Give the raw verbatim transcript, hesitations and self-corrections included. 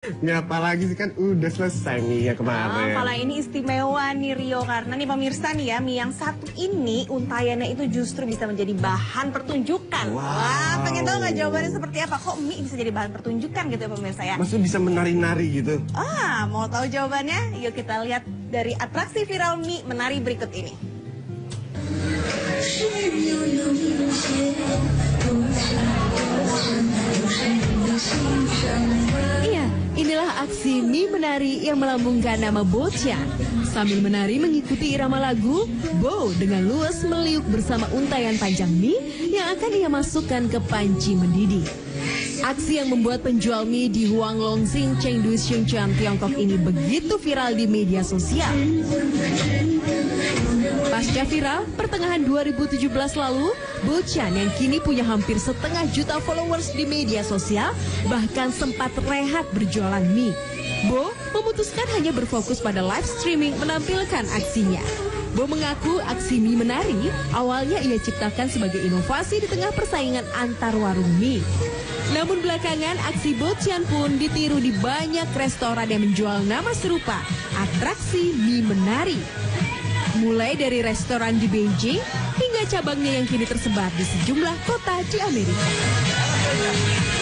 Ngapa lagi sih, kan udah selesai mie ya kemarin. Oh, kalau ini istimewa nih Rio, karena nih pemirsa nih ya, mie yang satu ini untayannya itu justru bisa menjadi bahan pertunjukan. Wow. Wah, pengen tahu nggak jawabannya seperti apa? Kok mie bisa jadi bahan pertunjukan gitu ya pemirsa ya? Maksudnya bisa menari-nari gitu? Ah, mau tahu jawabannya? Yuk kita lihat dari atraksi viral mie menari berikut ini. Iya, inilah aksi mie menari yang melambungkan nama Bochan. Sambil menari mengikuti irama lagu, Bo dengan luas meliuk bersama untayan panjang mie yang akan ia masukkan ke panci mendidih. Aksi yang membuat penjual mie di Huanglongxing, Chengdu, Xinjiang, Tiongkok ini begitu viral di media sosial. Pasca viral, pertengahan dua ribu tujuh belas lalu, Bochan yang kini punya hampir setengah juta followers di media sosial bahkan sempat rehat berjualan mie. Bo memutuskan hanya berfokus pada live streaming menampilkan aksinya. Bo mengaku aksi mie menari awalnya ia ciptakan sebagai inovasi di tengah persaingan antar warung mie. Namun belakangan aksi Bochan pun ditiru di banyak restoran yang menjual nama serupa, atraksi mie menari. Mulai dari restoran di Beijing hingga cabangnya yang kini tersebar di sejumlah kota di Amerika.